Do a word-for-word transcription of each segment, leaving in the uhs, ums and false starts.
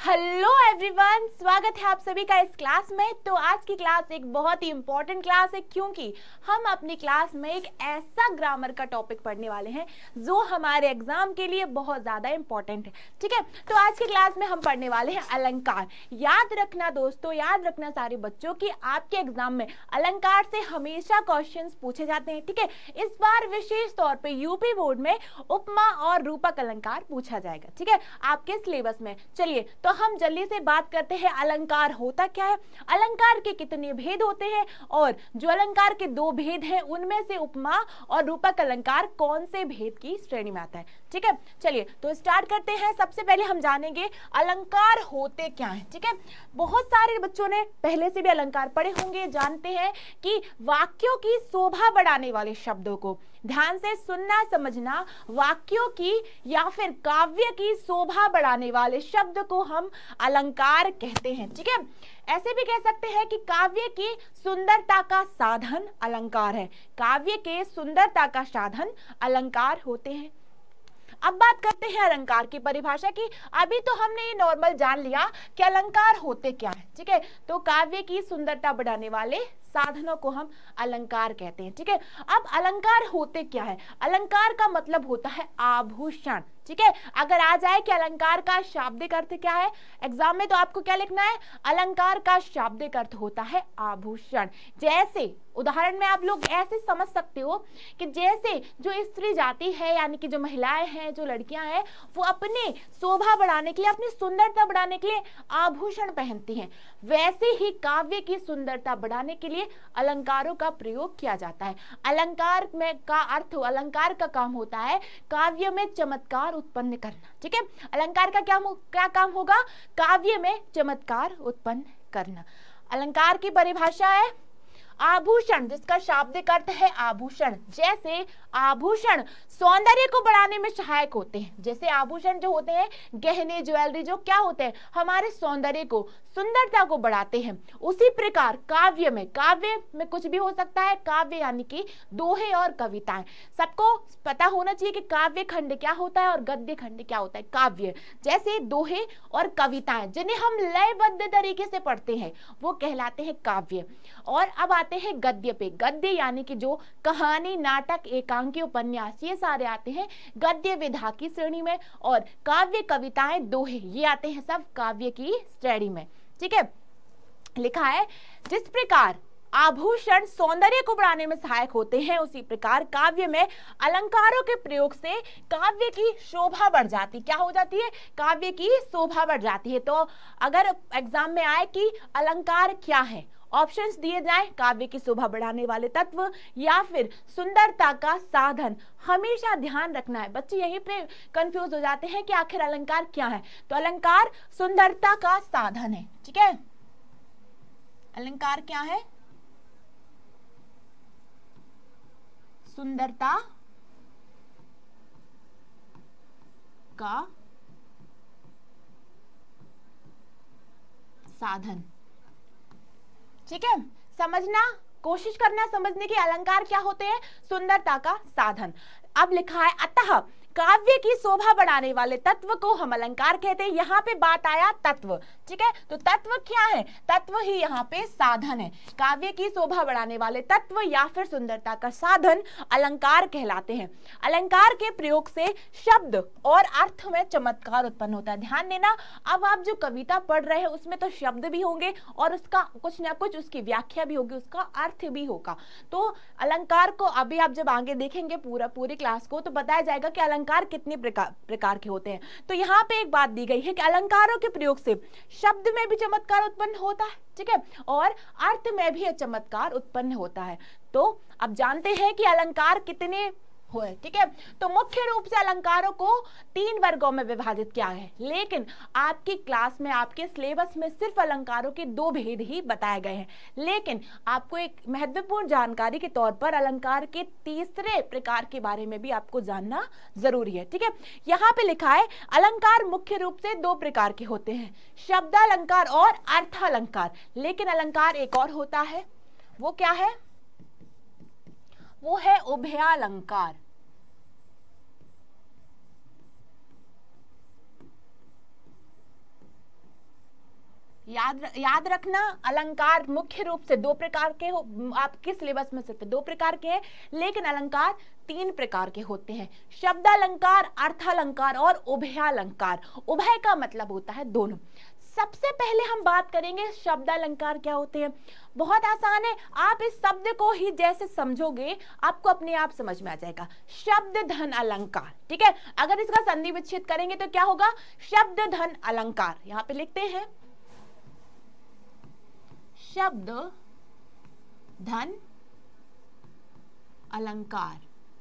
Hello everyone, स्वागत है आप सभी का इस क्लास में। तो आज की क्लास एक बहुत ही इंपॉर्टेंट क्लास है, क्योंकि हम अपनी क्लास में एक ऐसा ग्रामर का टॉपिक पढ़ने वाले हैं जो हमारे एग्जाम के लिए बहुत ज़्यादा इंपॉर्टेंट है। ठीक है, तो आज की क्लास में हम पढ़ने वाले हैं अलंकार। याद रखना दोस्तों, याद रखना सारे बच्चों की आपके एग्जाम में अलंकार से हमेशा क्वेश्चन पूछे जाते हैं। ठीक है, इस बार विशेष तौर पर यूपी बोर्ड में उपमा और रूपक अलंकार पूछा जाएगा। ठीक है, आपके सिलेबस में। चलिए तो हम जल्दी से बात करते हैं अलंकार होता क्या है, अलंकार के कितने भेद होते हैं, और जो अलंकार के दो भेद हैं उनमें से उपमा और रूपक अलंकार कौन से भेद की श्रेणी में आता है। ठीक है, चलिए तो स्टार्ट करते हैं। सबसे पहले हम जानेंगे अलंकार होते क्या है। ठीक है, बहुत सारे बच्चों ने पहले से भी अलंकार पढ़े होंगे, जानते हैं कि वाक्यों की शोभा बढ़ाने वाले शब्दों को ध्यान से सुनना समझना, वाक्यों की या फिर काव्य की शोभा बढ़ाने वाले शब्द को हम अलंकार कहते हैं। ठीक है, ऐसे भी कह सकते हैं कि काव्य की सुंदरता का साधन अलंकार है। काव्य के सुंदरता का साधन अलंकार होते हैं। अब बात करते हैं अलंकार की परिभाषा की। अभी तो हमने ये नॉर्मल जान लिया कि अलंकार होते क्या है। ठीक है, तो काव्य की सुंदरता बढ़ाने वाले साधनों को हम अलंकार कहते हैं। ठीक है, अब अलंकार होते क्या है। अलंकार का मतलब होता है आभूषण। ठीक है, अगर आ जाए कि अलंकार का शाब्दिक अर्थ क्या है एग्जाम में, तो आपको क्या लिखना है, अलंकार का शाब्दिक अर्थ होता है आभूषण। जैसे उदाहरण में आप लोग ऐसे समझ सकते हो कि जैसे जो स्त्री जाति है, यानी कि जो महिलाएं हैं, जो लड़कियां हैं, वो अपने शोभा बढ़ाने के लिए, अपनी सुंदरता बढ़ाने के लिए आभूषण पहनती हैं, वैसे ही काव्य की सुंदरता बढ़ाने के लिए अलंकारों का प्रयोग किया जाता है। अलंकार में का अर्थ, अलंकार का काम होता है काव्य में चमत्कार उत्पन्न करना। ठीक है, अलंकार का क्या क्या काम होगा, काव्य में चमत्कार उत्पन्न करना। अलंकार की परिभाषा है आभूषण, जिसका शाब्दिक अर्थ है आभूषण। जैसे आभूषण सौंदर्य को बढ़ाने में सहायक होते हैं। जैसे आभूषण जो होते हैं, गहने ज्वेलरी, जो क्या होते हैं, हमारे सौंदर्य को, सुंदरता को बढ़ाते हैं। उसी प्रकार काव्य में, काव्य में कुछ भी हो सकता है। काव्य यानी कि दोहे और कविताएं। सबको पता होना चाहिए कि काव्य खंड क्या होता है और गद्य खंड क्या होता है। काव्य जैसे दोहे और कविताएं जिन्हें हम लयबद्ध तरीके से पढ़ते हैं वो कहलाते हैं काव्य। और अब आते हैं गद्य पे। गद्य यानी कि जो कहानी, नाटक, एकांकी, उपन्यास, ये सारे आते हैं गद्य विधा की श्रेणी में। और काव्य, कविताएं, दोहे, ये आते हैं सब काव्य की श्रेणी में। ठीक है, लिखा है जिस प्रकार आभूषण सौंदर्य को बढ़ाने में सहायक होते हैं, उसी प्रकार काव्य में अलंकारों के प्रयोग से काव्य की शोभा बढ़ जाती। क्या हो जाती है, काव्य की शोभा बढ़ जाती है। तो अगर एग्जाम में आए कि अलंकार क्या है, ऑप्शंस दिए जाएं, काव्य की शोभा बढ़ाने वाले तत्व या फिर सुंदरता का साधन, हमेशा ध्यान रखना है। बच्चे यहीं पे कंफ्यूज हो जाते हैं कि आखिर अलंकार क्या है। तो अलंकार सुंदरता का साधन है। ठीक है, अलंकार क्या है, सुंदरता का साधन। ठीक है, समझना, कोशिश करना समझने की अलंकार क्या होते हैं, सुंदरता का साधन। अब लिखा है अतः काव्य की शोभा बढ़ाने वाले तत्व को हम अलंकार कहते हैं। यहाँ पे बात आया तत्व। ठीक है, तो तत्व क्या है, तत्व ही यहाँ पे साधन है। काव्य की शोभा बढ़ाने वाले तत्व या फिर सुंदरता का साधन अलंकार कहलाते हैं। अलंकार के प्रयोग से शब्द और अर्थ में चमत्कार उत्पन्न होता है। ध्यान देना, अब आप जो कविता पढ़ रहे हैं उसमें तो शब्द भी होंगे और उसका कुछ ना कुछ उसकी व्याख्या भी होगी, उसका अर्थ भी होगा। तो अलंकार को अभी आप जब आगे देखेंगे पूरा पूरी क्लास को, तो बताया जाएगा कि अलंकार कितने प्रकार प्रकार के होते हैं। तो यहाँ पे एक बात दी गई है कि अलंकारों के प्रयोग से शब्द में भी चमत्कार उत्पन्न होता है। ठीक है, और अर्थ में भी चमत्कार उत्पन्न होता है। तो अब जानते हैं कि अलंकार कितने हुए। ठीक है, तो मुख्य रूप से अलंकारों को तीन वर्गों में विभाजित किया है, लेकिन आपकी क्लास में, आपके सिलेबस में सिर्फ अलंकारों के दो भेद ही बताए गए हैं। लेकिन आपको एक महत्वपूर्ण जानकारी के तौर पर अलंकार के तीसरे प्रकार के बारे में भी आपको जानना जरूरी है। ठीक है, यहाँ पे लिखा है अलंकार मुख्य रूप से दो प्रकार के होते हैं, शब्दालंकार और अर्थालंकार। लेकिन अलंकार एक और होता है, वो क्या है, वो है उभयालंकार। याद याद रखना, अलंकार मुख्य रूप से दो प्रकार के हो, आपके सिलेबस में सिर्फ दो प्रकार के हैं, लेकिन अलंकार तीन प्रकार के होते हैं, शब्दालंकार, अर्थालंकार और उभयालंकार। उभय का मतलब होता है दोनों। सबसे पहले हम बात करेंगे शब्दालंकार क्या होते हैं। बहुत आसान है, आप इस शब्द को ही जैसे समझोगे आपको अपने आप समझ में आ जाएगा। शब्द धन अलंकार, ठीक है। अगर इसका संधि विच्छेद करेंगे तो क्या होगा, शब्द धन अलंकार। यहां पे लिखते हैं शब्द धन अलंकार,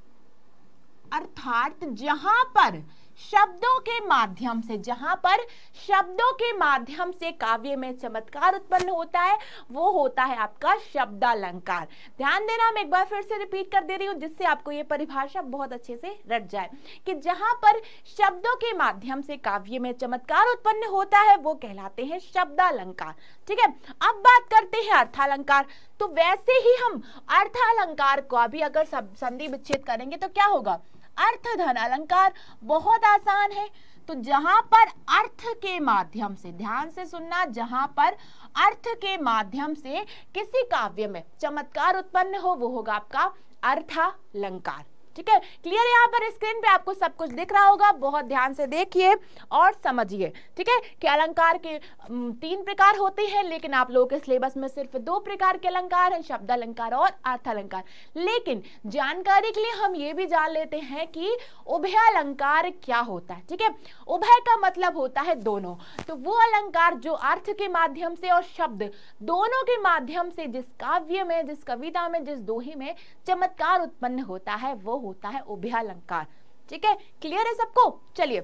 अर्थात जहां पर शब्दों के माध्यम से जहां पर शब्दों के माध्यम से काव्य में चमत्कार उत्पन्न होता है वो होता है आपका शब्दालंकार। ध्यान देना, मैं एक बार फिर से रिपीट कर दे रही हूं जिससे आपको ये परिभाषा बहुत अच्छे से रट जाए कि जहां पर शब्दों के माध्यम से काव्य में चमत्कार उत्पन्न होता है वो कहलाते हैं शब्दालंकार, ठीक है। अब बात करते हैं अर्थालंकार। तो वैसे ही हम अर्थालंकार को भी अगर संधि विच्छेद करेंगे तो क्या होगा, अर्थ धन अलंकार। बहुत आसान है। तो जहां पर अर्थ के माध्यम से, ध्यान से सुनना, जहां पर अर्थ के माध्यम से किसी काव्य में चमत्कार उत्पन्न हो वो होगा आपका अर्थालंकार, ठीक है। क्लियर, यहाँ पर स्क्रीन पे आपको सब कुछ दिख रहा होगा, बहुत ध्यान से देखिए और समझिए, ठीक है। कि अलंकार के तीन प्रकार होते हैं, लेकिन आप लोगों के सिलेबस में सिर्फ दो प्रकार के अलंकार हैं, शब्दालंकार और अर्थालंकार। लेकिन जानकारी के लिए हम ये भी जान लेते हैं कि उभयालंकार क्या होता है, ठीक है। उभय का मतलब होता है दोनों। तो वो अलंकार जो अर्थ के माध्यम से और शब्द दोनों के माध्यम से जिस काव्य में, जिस कविता में, जिस दोहे में चमत्कार उत्पन्न होता है वो होता है उभयालंकार, ठीक है। क्लियर है सबको। चलिए,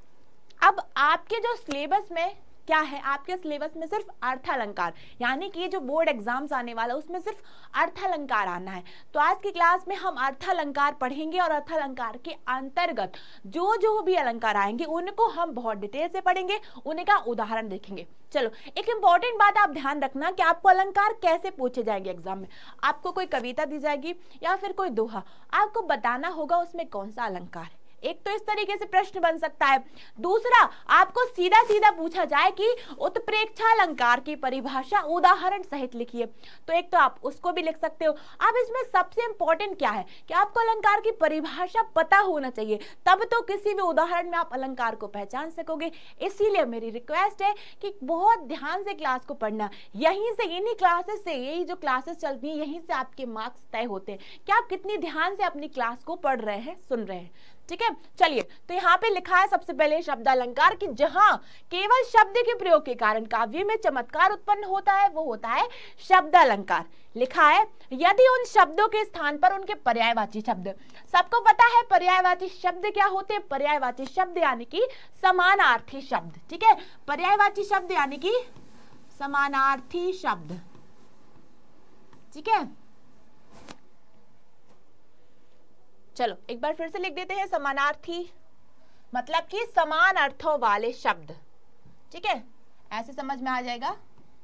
अब आपके जो सिलेबस में क्या है, आपके सिलेबस में सिर्फ अर्थालंकार, यानी कि जो बोर्ड एग्जाम्स आने वाला है उसमें सिर्फ अर्थालंकार आना है। तो आज की क्लास में हम अर्थालंकार पढ़ेंगे और अर्थालंकार के अंतर्गत जो जो भी अलंकार आएंगे उनको हम बहुत डिटेल से पढ़ेंगे, उनका उदाहरण देखेंगे। चलो, एक इंपॉर्टेंट बात आप ध्यान रखना कि आपको अलंकार कैसे पूछे जाएंगे एग्जाम में। आपको कोई कविता दी जाएगी या फिर कोई दोहा, आपको बताना होगा उसमें कौन सा अलंकार है। एक तो इस तरीके से प्रश्न बन सकता है। दूसरा, आपको सीधा सीधा पूछा जाए कि उत्प्रेक्षालंकार की परिभाषा उदाहरण सहित लिखिए, तो एक तो आप उसको भी लिख सकते हो। अब इसमें सबसे इंपॉर्टेंट क्या है कि आपको अलंकार की परिभाषा पता होना चाहिए, तब तो किसी भी उदाहरण में आप अलंकार को पहचान सकोगे। इसीलिए मेरी रिक्वेस्ट है कि बहुत ध्यान से क्लास को पढ़ना। यहीं से, इन्हीं क्लासेस से, यही जो क्लासेस चलती है यहीं से आपके मार्क्स तय होते हैं कि आप कितनी ध्यान से अपनी क्लास को पढ़ रहे हैं, सुन रहे हैं, ठीक है। चलिए, तो यहाँ पे लिखा है सबसे पहले शब्दालंकार कि जहां केवल शब्द के प्रयोग के कारण काव्य में चमत्कार उत्पन्न होता है वो होता है शब्दालंकार। लिखा है यदि उन शब्दों के स्थान पर उनके पर्यायवाची शब्द, सबको पता है पर्यायवाची शब्द क्या होते हैं। पर्यायवाची शब्द यानी कि समानार्थी शब्द, ठीक है। पर्यायवाची शब्द यानी कि समानार्थी शब्द, ठीक है। चलो एक बार फिर से लिख देते हैं, समानार्थी मतलब कि समान अर्थों वाले शब्द, ठीक है। ऐसे समझ में आ जाएगा,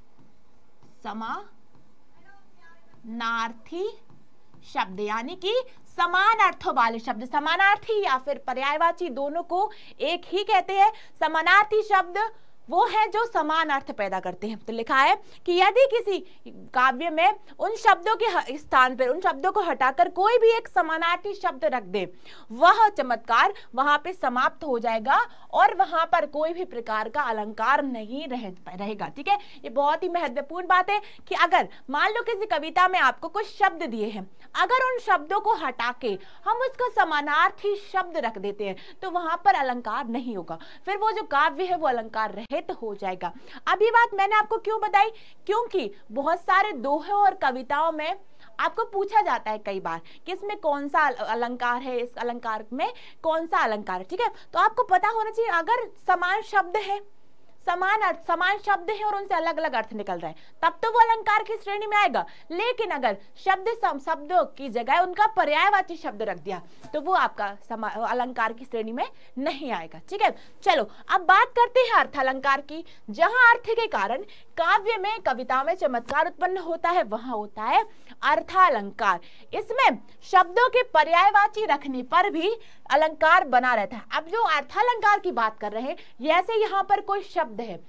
समानार्थी शब्द यानी कि समान अर्थों वाले शब्द। समानार्थी या फिर पर्यायवाची दोनों को एक ही कहते हैं। समानार्थी शब्द वो है जो समान अर्थ पैदा करते हैं। तो लिखा है कि यदि किसी काव्य में उन शब्दों के स्थान पर, उन शब्दों को हटाकर कोई भी एक समानार्थी शब्द रख दे, वह चमत्कार वहां पे समाप्त हो जाएगा और वहां पर कोई भी प्रकार का अलंकार नहीं रह, रहेगा, ठीक है। ये बहुत ही महत्वपूर्ण बात है कि अगर मान लो किसी कविता में आपको कुछ शब्द दिए हैं, अगर उन शब्दों को हटा के हम उसका समानार्थी शब्द रख देते हैं तो वहां पर अलंकार नहीं होगा, फिर वो जो काव्य है वो अलंकार रहे हो जाएगा। अब ये बात मैंने आपको क्यों बताई, क्योंकि बहुत सारे दोहों और कविताओं में आपको पूछा जाता है कई बार कि इसमें कौन सा अलंकार है, इस अलंकार में कौन सा अलंकार है, ठीक है। तो आपको पता होना चाहिए, अगर समान शब्द है, समान अर्थ, समान शब्द है और उनसे अलग अलग अर्थ निकल रहा है, तब तो वो अलंकार की श्रेणी में आएगा। लेकिन अगर शब्द शब्दों की जगह उनका पर्यायवाची शब्द रख दिया तो वो आपका अलंकार की श्रेणी में नहीं आएगा, ठीक है। चलो अब बात करते हैं अर्थालंकार की। जहां अर्थ के कारण काव्य में, कविता में चमत्कार उत्पन्न होता है वहां होता है अर्थालंकार। इसमें शब्दों के पर्यायवाची रखने पर भी अलंकार बना रहता है। अब जो अर्थालंकार की बात कर रहे हैं, जैसे यहाँ पर कोई शब्द है,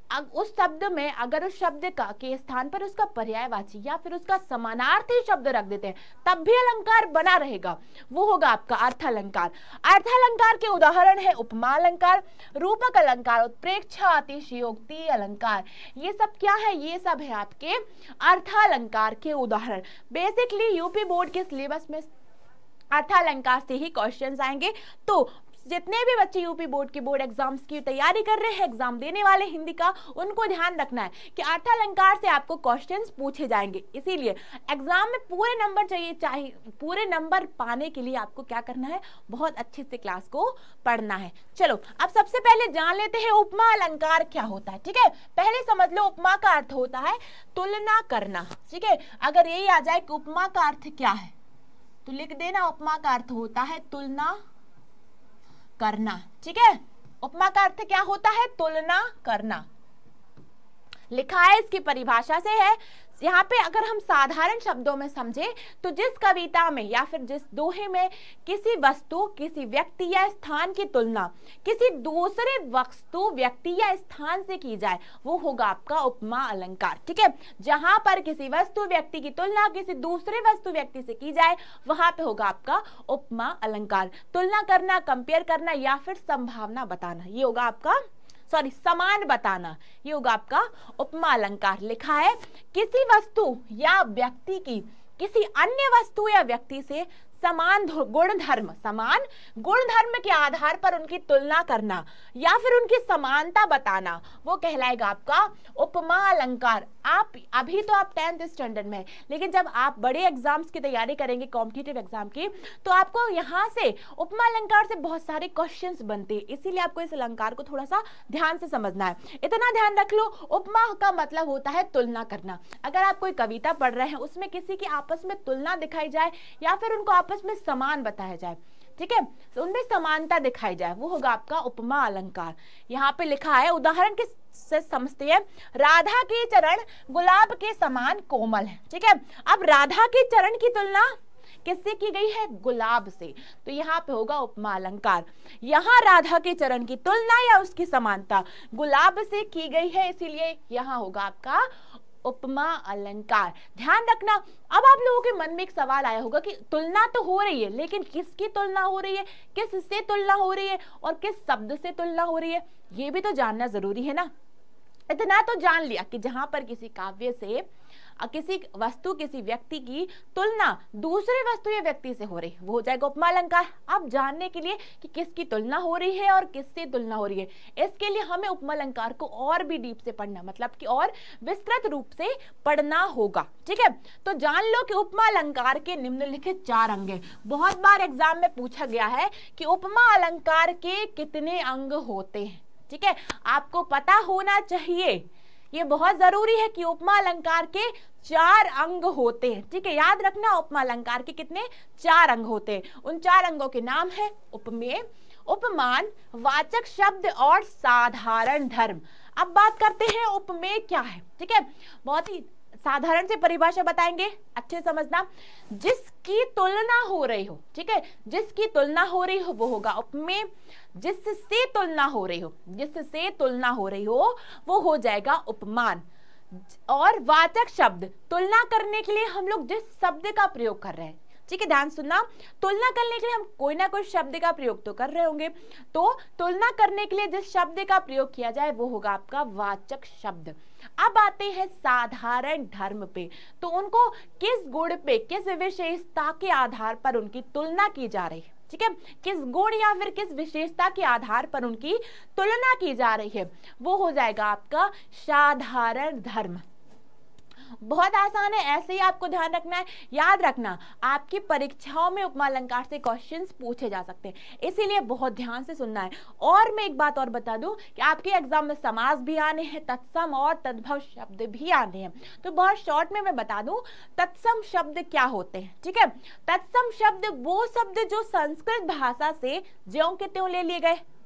अग उस शब्द में अगर उस शब्द का के स्थान पर उसका पर्यायवाची या फिर उसका समानार्थी शब्द रख देते हैं तब भी अलंकार बना रहेगा, वो होगा आपका अर्थालंकार। अर्थालंकार के उदाहरण है उपमा अलंकार, रूपक अलंकार, उत्प्रेक्षा, अतिशयोक्ति अलंकार। ये सब क्या है? ये सब है आपके अर्थालंकार के उदाहरण। बेसिकली यूपी बोर्ड के सिलेबस में अर्थालंकार से ही क्वेश्चंस आएंगे। तो जितने भी बच्चे यूपी बोर्ड की बोर्ड एग्जाम्स की तैयारी कर रहे हैं, एग्जाम देने वाले हिंदी का, उनको ध्यान रखना है कि अर्थालंकार से आपको क्वेश्चंस पूछे जाएंगे। इसीलिए एग्जाम में पूरे नंबर चाहिए चाहिए पूरे नंबर पाने के लिए आपको क्या करना है? बहुत अच्छे से क्लास को पढ़ना है। चलो अब सबसे पहले जान लेते हैं उपमा अलंकार क्या होता है। ठीक है, पहले समझ लो उपमा का अर्थ होता है तुलना करना। ठीक है, अगर यही आ जाए कि उपमा का अर्थ क्या है तो लिख देना, उपमा का अर्थ होता है तुलना करना। ठीक है, उपमा का अर्थ क्या होता है? तुलना करना। लिखा है इसकी परिभाषा से है। यहाँ पे अगर हम साधारण शब्दों में समझे तो जिस कविता में या फिर जिस दोहे में किसी वस्तु, किसी व्यक्ति या स्थान की तुलना किसी दूसरे वस्तु, व्यक्ति या स्थान से की जाए वो होगा आपका उपमा अलंकार। ठीक है, जहां पर किसी वस्तु, व्यक्ति की तुलना किसी दूसरे वस्तु, व्यक्ति से की जाए वहां पे होगा आपका उपमा अलंकार। तुलना करना, कंपेयर करना या फिर संभावना बताना, ये होगा आपका सॉरी समान बताना, ये होगा आपका उपमा अलंकार। लिखा है किसी वस्तु या व्यक्ति की किसी अन्य वस्तु या व्यक्ति से समान गुण धर्म समान गुण धर्म के आधार पर उनकी तुलना करना या फिर उनकी समानता बताना, वो कहलाएगा आपका उपमा अलंकार। आप अभी तो आप टेंथ स्टैंडर्ड में, लेकिन जब आप बड़े एग्जाम्स की तैयारी करेंगे, कॉम्पिटिटिव एग्जाम की, तो आपको यहाँ से उपमा अलंकार से बहुत सारे क्वेश्चंस बनते हैं। इसीलिए आपको इस अलंकार को थोड़ा सा ध्यान से समझना है। इतना ध्यान रख लो, उपमा का मतलब होता है तुलना करना। अगर आप कोई कविता पढ़ रहे हैं, उसमें किसी की आपस में तुलना दिखाई जाए या फिर उनको आपस में समान बताया जाए, ठीक है, तो उनमें समानता दिखाई जाए, वो होगा आपका उपमा अलंकार। यहाँ पे लिखा है, उदाहरण के से समझते हैं, राधा के चरण गुलाब के समान कोमल है। ठीक है, अब राधा के चरण की तुलना किससे की गई है? गुलाब से, तो यहाँ पे होगा उपमा अलंकार। यहाँ राधा के चरण की तुलना या उसकी समानता गुलाब से की गई है, इसीलिए यहाँ होगा आपका उपमा अलंकार। ध्यान रखना। अब आप लोगों के मन में एक सवाल आया होगा कि तुलना तो हो रही है, लेकिन किसकी तुलना हो रही है, किससे तुलना हो रही है और किस शब्द से तुलना हो रही है, ये भी तो जानना जरूरी है ना। इतना तो जान लिया कि जहां पर किसी काव्य से किसी वस्तु, किसी व्यक्ति की तुलना दूसरे वस्तु या व्यक्ति से हो रही, वो हो जाएगा उपमा अलंकार। अब जानने के लिए कि किसकी तुलना हो रही है और किससे तुलना हो रही है, इसके लिए हमें उपमा अलंकार को और भी डीप से पढ़ना, मतलब कि और विस्तृत रूप से पढ़ना होगा। ठीक है, तो जान लो कि उपमा अलंकार के निम्नलिखित चार अंग हैं। बहुत बार एग्जाम में पूछा गया है कि उपमा अलंकार के कितने अंग होते हैं। ठीक है, आपको पता होना चाहिए, ये बहुत जरूरी है कि उपमा अलंकार के चार अंग होते हैं। ठीक है, याद रखना, उपमा अलंकार के कितने? चार अंग होते हैं। उन चार अंगों के नाम है उपमेय, उपमान, वाचक शब्द और साधारण धर्म। अब बात करते हैं उपमेय क्या है। ठीक है, बहुत ही साधारण से परिभाषा बताएंगे, अच्छे समझना। जिसकी तुलना हो रही हो, ठीक है, जिसकी तुलना हो रही हो वो होगा उपमेय। जिससे तुलना हो रही हो, जिससे तुलना हो रही हो वो हो जाएगा उपमान। और वाचक शब्द, तुलना करने के लिए हम लोग जिस शब्द का प्रयोग कर रहे हैं, ठीक है, ध्यान सुनना, तुलना करने के लिए हम कोई ना कोई शब्द का प्रयोग तो कर रहे होंगे, तो तुलना करने के लिए जिस शब्द का प्रयोग किया जाए वो होगा आपका वाचक शब्द। अब आते हैं साधारण धर्म पे, तो उनको किस गुण पे, किस विशेषता के आधार पर उनकी तुलना की जा रही है। ठीक है, किस गुण या फिर किस विशेषता के आधार पर उनकी तुलना की जा रही है, वो हो जाएगा आपका साधारण धर्म। बहुत आसान है, ऐसे ही आपको ध्यान रखना है। याद रखना, आपकी परीक्षाओं में उपमा अलंकार से क्वेश्चंस पूछे जा सकते हैं, इसीलिए बहुत ध्यान से सुनना है। और मैं एक बात और बता दूं कि आपके एग्जाम में समास भी आने हैं, तत्सम और तद्भव शब्द भी आने हैं। तो बहुत शॉर्ट में मैं बता दूं, तत्सम शब्द क्या होते हैं। ठीक है, तत्सम शब्द वो शब्द जो संस्कृत भाषा से ज्यों के त्यों ले लिए गए,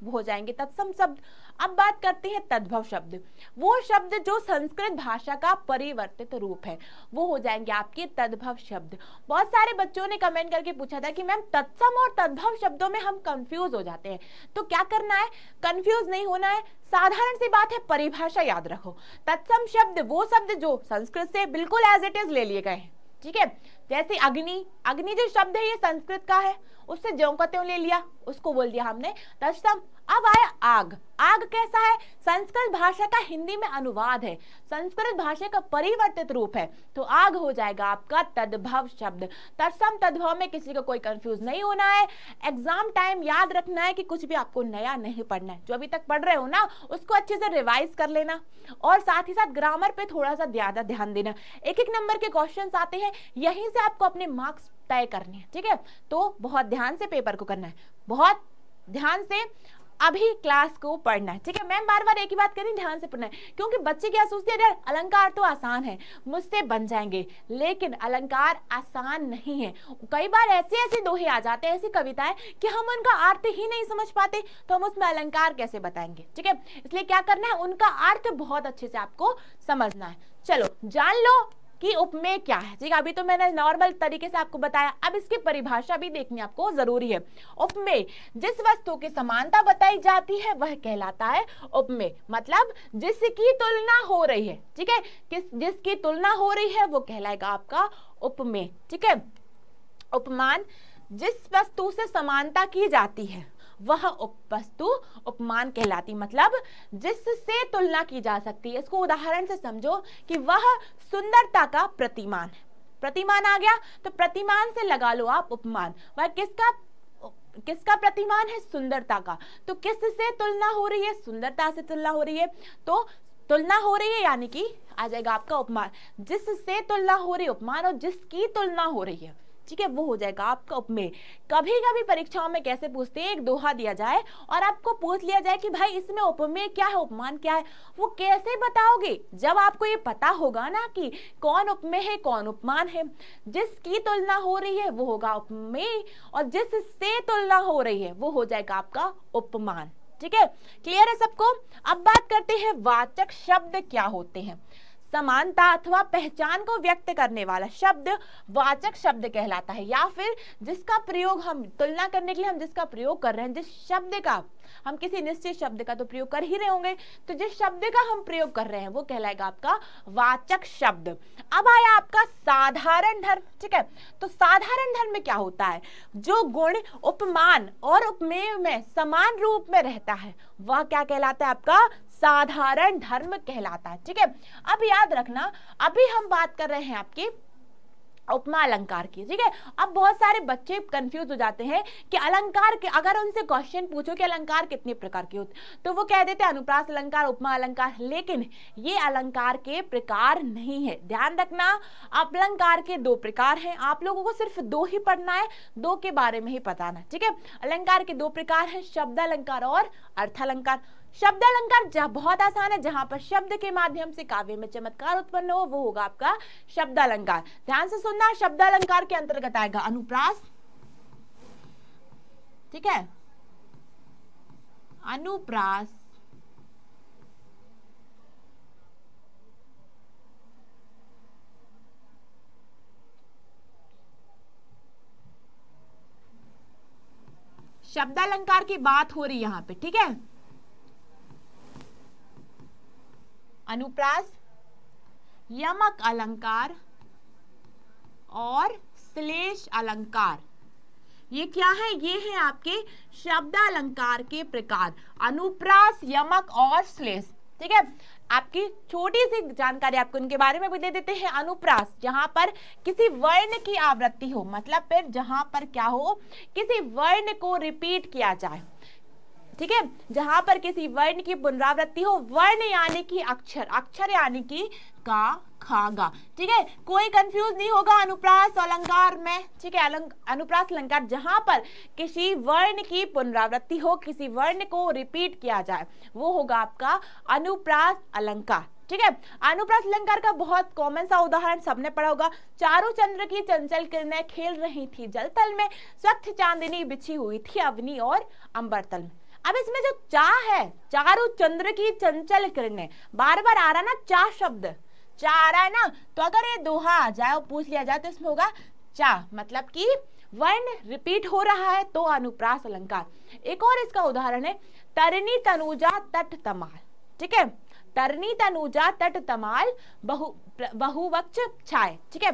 वो हो जाएंगे तत्सम शब्द। अब बात करते हैं तद्भव शब्द, वो शब्द जो संस्कृत भाषा का परिवर्तित रूप है, वो हो जाएंगे आपके तद्भव शब्द। बहुत सारे बच्चों ने कमेंट करके पूछा था कि मैम तत्सम और तद्भव शब्दों में हम कंफ्यूज हो जाते हैं, तो क्या करना है, कंफ्यूज नहीं होना है, साधारण सी बात है, परिभाषा याद रखो। तत्सम शब्द वो शब्द जो संस्कृत से बिल्कुल एज इट इज ले लिए गए हैं, ठीक है। जैसे अग्नि, अग्नि जो शब्द है ये संस्कृत का है, उससे ज्यों का त्यों ले लिया, उसको बोल दिया हमने तत्सम। अब आया आग, आग कैसा है, संस्कृत भाषा का हिंदी में अनुवाद है, संस्कृत भाषा का परिवर्तित रूप है, तो आग हो जाएगा आपका तद्भव शब्द। तत्सम तद्भव में किसी को कोई कंफ्यूज नहीं होना है। एग्जाम टाइम याद रखना है कि कुछ भी आपको नया नहीं पढ़ना है, जो अभी तक पढ़ रहे हो ना उसको अच्छे से रिवाइज कर लेना, और साथ ही साथ ग्रामर पे थोड़ा सा ज्यादा ध्यान देना। एक एक नंबर के क्वेश्चन आते हैं, यहीं से आपको अपने मार्क्स तय करने हैं, ठीक है। तो बहुत ध्यान से पेपर को करना है, बहुत ध्यान से अभी क्लास को पढ़ना है, ठीक है। मैम बार बार एक ही बात करें, ध्यान से पढ़ना है, क्योंकि बच्चे क्या सोचते हैं यार अलंकार तो आसान है, मुझसे बन जाएंगे, लेकिन अलंकार आसान नहीं है। कई बार ऐसे ऐसे दोहे आ जाते हैं, ऐसी कविताएं कि हम उनका अर्थ ही नहीं समझ पाते, तो हम उसमें अलंकार कैसे बताएंगे, ठीक है। इसलिए क्या करना है, उनका अर्थ बहुत अच्छे से आपको समझना है। चलो जान लो कि उपमेय क्या है, ठीक है। अभी तो मैंने नॉर्मल तरीके से आपको बताया, अब इसकी परिभाषा भी देखनी आपको जरूरी है। उपमेय, जिस वस्तु की समानता बताई जाती है वह कहलाता है उपमेय, मतलब जिसकी तुलना हो रही है, ठीक है, किस जिसकी तुलना हो रही है वो कहलाएगा आपका उपमेय, ठीक है। उपमान, जिस वस्तु से समानता की जाती है वह उपवस्तु उपमान कहलाती, मतलब जिससे तुलना की जा सकती है। इसको उदाहरण से समझो कि वह सुंदरता का प्रतिमान है, प्रतिमान आ गया तो प्रतिमान से लगा लो आप उपमान। वह किसका किसका प्रतिमान है, सुंदरता का, तो किससे तुलना हो रही है, सुंदरता से तुलना हो रही है, तो तुलना हो रही है यानी कि आ जाएगा आपका उपमान। जिससे तुलना हो रही है उपमान, और जिसकी तुलना हो रही है, ठीक है, वो हो जाएगा आपका उपमेय। कभी कभी परीक्षाओं में कैसे पूछते हैं, एक दोहा दिया जाए और आपको पूछ लिया जाए कि भाई इसमें उपमेय क्या है, उपमान क्या है, वो कैसे बताओगे, जब आपको ये पता होगा ना कि कौन उपमेय है कौन उपमान है। जिसकी तुलना हो रही है वो होगा उपमेय, और जिससे तुलना हो रही है वो हो जाएगा आपका उपमान, ठीक है। क्लियर है सबको। अब बात करते हैं वाचक शब्द क्या होते हैं। समानता अथवा पहचान को व्यक्त करने वाला शब्द वाचक शब्द कहलाता है, या फिर जिसका प्रयोग हम तुलना करने के लिए हम जिसका प्रयोग कर रहे हैं, जिस शब्द का हम किसी निश्चित शब्द का तो प्रयोग कर ही रहे होंगे, तो जिस शब्द का हम प्रयोग कर रहे हैं वो कहलाएगा आपका वाचक शब्द। अब आया आपका साधारण धर्म, ठीक है। तो साधारण धर्म में क्या होता है, जो गुण उपमान और उपमेय में समान रूप में रहता है वह क्या कहलाता है, आपका साधारण धर्म कहलाता है, ठीक है। अब याद रखना, अभी हम बात कर रहे हैं आपकी उपमा अलंकार की, ठीक है। अब बहुत सारे बच्चे कंफ्यूज हो जाते हैं कि अलंकार के, अगर उनसे क्वेश्चन पूछो कि अलंकार कितने प्रकार के होते, तो वो कह देते हैं अनुप्रास अलंकार, उपमा अलंकार, लेकिन ये अलंकार के प्रकार नहीं है। ध्यान रखना, अलंकार के दो प्रकार हैं, आप लोगों को सिर्फ दो ही पढ़ना है, दो के बारे में ही बताना, ठीक है। अलंकार के दो प्रकार हैं, शब्द अलंकार और अर्थ अलंकार। शब्द अलंकार जहाँ बहुत आसान है, जहां पर शब्द के माध्यम से काव्य में चमत्कार उत्पन्न हो वो होगा आपका शब्द अलंकार। ध्यान से सुनना, शब्द अलंकार के अंतर्गत आएगा अनुप्रास, ठीक है, अनुप्रास, शब्द अलंकार की बात हो रही है यहाँ पे, ठीक है। अनुप्रास, यमक अलंकार और श्लेष अलंकार, ये क्या है, ये है आपके शब्द अलंकार के प्रकार, अनुप्रास, यमक और श्लेष, ठीक है। आपकी छोटी सी जानकारी आपको इनके बारे में भी दे देते हैं। अनुप्रास, जहां पर किसी वर्ण की आवृत्ति हो, मतलब फिर जहां पर क्या हो, किसी वर्ण को रिपीट किया जाए, ठीक है, जहां पर किसी वर्ण की पुनरावृत्ति हो, वर्ण यानी कि अक्षर, अक्षर यानी कि का, खा, गा, ठीक है, कोई कंफ्यूज नहीं होगा अनुप्रास अलंकार में, ठीक है। अनुप्रास अलंकार जहां पर किसी वर्ण की पुनरावृत्ति हो, किसी वर्ण को रिपीट किया जाए, वो होगा आपका अनुप्रास अलंकार, ठीक है। अनुप्रास अलंकार का बहुत कॉमन सा उदाहरण सबने पढ़ा होगा, चारों चंद्र की चंचल किरणें खेल रही थी जल तल में, स्वच्छ चांदनी बिछी हुई थी अवनी और अंबर तल में। अब इसमें जो चा है, चारु चंद्र की चंचल किरणें, बार बार आ रहा ना चा शब्द, चा आ रहा है ना, तो अगर ये दोहा आ जाए और पूछ लिया जाए तो इसमें होगा चा, मतलब कि वर्ण रिपीट हो रहा है तो अनुप्रास अलंकार। एक और इसका उदाहरण है तरनी तनुजा तट तमाल, ठीक है, तरनी तनुजा तट तमाल बहु बहुवक्ष छाए, ठीक है,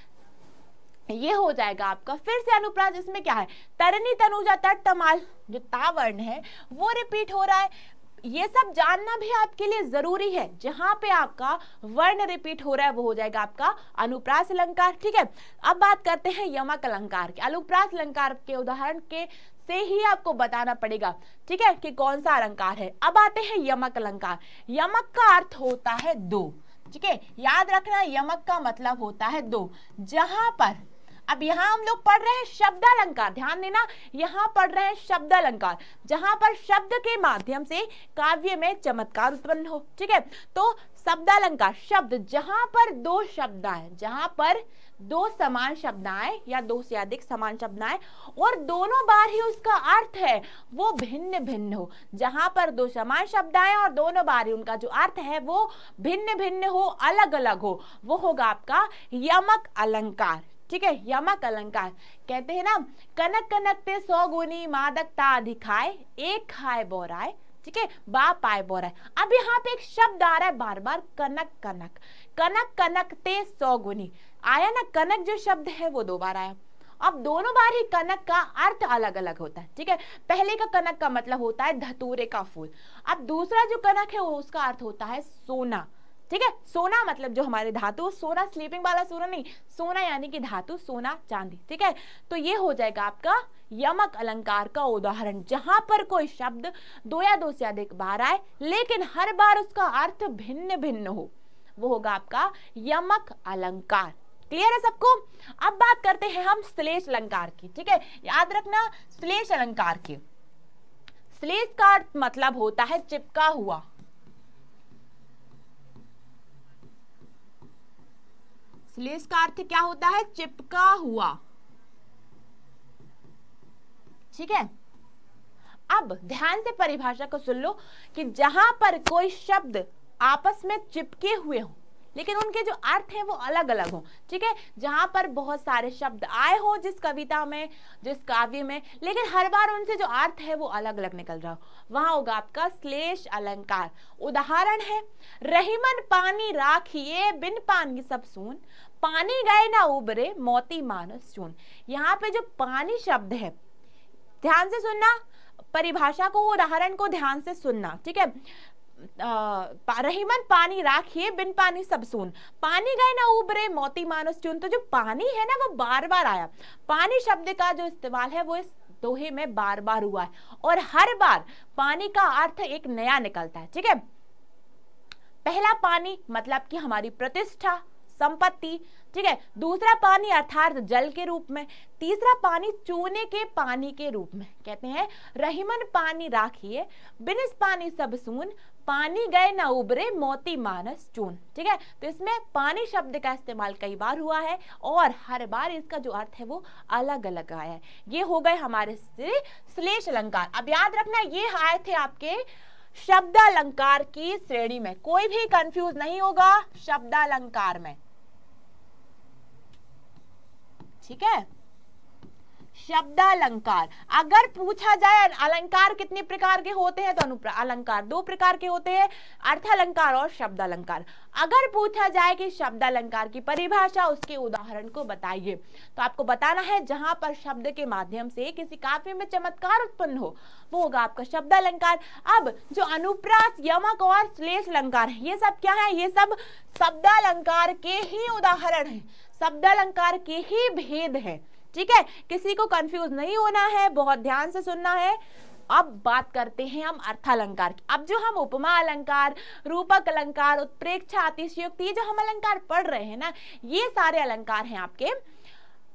ये हो जाएगा आपका। फिर से अनुप्रास, इसमें क्या है, तरनी तनुजा तट तमाल, जो ता वर्ण है वो रिपीट हो रहा है, ये सब जानना भी आपके लिए जरूरी है। जहां पे आपका वर्ण रिपीट हो रहा है वो हो जाएगा आपका अनुप्रास अलंकार, ठीक है। अब बात करते हैं यमक अलंकार के। अनुप्रास अलंकार के उदाहरण के से ही आपको बताना पड़ेगा, ठीक है, कि कौन सा अलंकार है। अब आते हैं यमक अलंकार। यमक का अर्थ होता है दो, ठीक है, याद रखना यमक का मतलब होता है दो। जहां पर, अब यहाँ हम लोग पढ़ रहे हैं शब्दालंकार, ध्यान देना, यहाँ पढ़ रहे हैं शब्दालंकार, जहां पर शब्द के माध्यम से काव्य में चमत्कार उत्पन्न हो, ठीक है। तो शब्दालंकार, शब्द जहां पर दो शब्द आए, जहां पर दो समान शब्द आए या दो से अधिक समान शब्द आए और दोनों बार ही उसका अर्थ है वो भिन्न भिन्न हो, जहां पर दो समान शब्द आए और दोनों बार ही उनका जो अर्थ है वो भिन्न भिन्न हो, अलग अलग हो, वो होगा आपका यमक अलंकार, ठीक है। यमक अलंकार कहते हैं ना, कनक कनकते सौ गुनी मादकता दिखाए, एक खाए बोराए, ठीक है, बा पाए बोराए। अब यहाँ पे एक शब्द आ रहा है बार बार, कनक कनक, कनक कनकते सौ गुनी आया ना, कनक जो शब्द है वो दो बार आया। अब दोनों बार ही कनक का अर्थ अलग अलग होता है, ठीक है। पहले का कनक का मतलब होता है धतूरे का फूल, अब दूसरा जो कनक है वो उसका अर्थ होता है सोना, ठीक है। सोना मतलब जो हमारे धातु, सोना स्लीपिंग वाला सोना नहीं, सोना यानी कि धातु, सोना चांदी, ठीक है। तो ये हो जाएगा आपका यमक अलंकार का उदाहरण, जहां पर कोई शब्द दो या दो से अधिक बार आए लेकिन हर बार उसका अर्थ भिन्न भिन्न हो, वो होगा आपका यमक अलंकार। क्लियर है सबको? अब बात करते हैं हम श्लेष अलंकार की, ठीक है। याद रखना श्लेष अलंकार की, श्लेष का अर्थ मतलब होता है चिपका हुआ, श्लेष का अर्थ क्या होता है, चिपका हुआ, ठीक है। अब ध्यान से परिभाषा को सुन लो कि जहां पर कोई शब्द आपस में चिपके हुए हो लेकिन उनके जो अर्थ है वो अलग अलग हो, ठीक है। जहां पर बहुत सारे शब्द आए हो जिस कविता में, जिस काव्य में, लेकिन हर बार उनसे जो अर्थ है वो अलग अलग निकल रहा हो, वहां होगा आपका श्लेष अलंकार। उदाहरण है, रहीमन पानी राखिए बिन पानी सब सून, पानी गए ना उबरे मोती मानस चून। यहाँ पे जो पानी शब्द है, ध्यान से सुनना, परिभाषा को, उदाहरण को ध्यान से सुनना, ठीक है। रहीमन पानी राखिए बिन पानी सब सून, पानी गए ना उबरे मोती मानस चून। तो जो पानी है ना वो बार बार आया, पानी शब्द का जो इस्तेमाल है वो इस दोहे में बार बार हुआ है और हर बार पानी का अर्थ एक नया निकलता है, ठीक है। पहला पानी मतलब कि हमारी प्रतिष्ठा, संपत्ति, ठीक है। दूसरा पानी अर्थात जल के रूप में, तीसरा पानी चूने के पानी के रूप में। कहते हैं रहीमन पानी राखिए बिन इस पानी सब सून, पानी गए न उबरे मोती मानस चून, ठीक है। तो इसमें पानी शब्द का इस्तेमाल कई बार हुआ है और हर बार इसका जो अर्थ है वो अलग अलग आया है। ये हो गए हमारे श्लेष अलंकार। अब याद रखना ये आए थे आपके शब्दालंकार की श्रेणी में, कोई भी कंफ्यूज नहीं होगा शब्दालंकार में, ठीक है। शब्दालंकार, अगर पूछा जाए अलंकार कितने प्रकार के होते हैं तो अनुप्रास अलंकार दो प्रकार के होते हैं, अर्थालंकार और शब्दालंकार। अगर पूछा जाए कि शब्दालंकार की परिभाषा, उसके उदाहरण को बताइए, तो आपको बताना है जहां पर शब्द के माध्यम से किसी काव्य में चमत्कार उत्पन्न हो, वो होगा आपका शब्दालंकार। अब जो अनुप्रास, यमक और श्लेष अलंकार है, ये सब क्या है, ये सब शब्दालंकार के ही उदाहरण है, शब्दालंकार के ही भेद है, ठीक है। किसी को कंफ्यूज नहीं होना है, बहुत ध्यान से सुनना है। अब बात करते हैं हम अर्थालंकार की। अब जो हम उपमा अलंकार, रूपक अलंकार, उत्प्रेक्षा, अतिशयोक्ति, ये जो हम अलंकार पढ़ रहे हैं ना, ये सारे अलंकार हैं आपके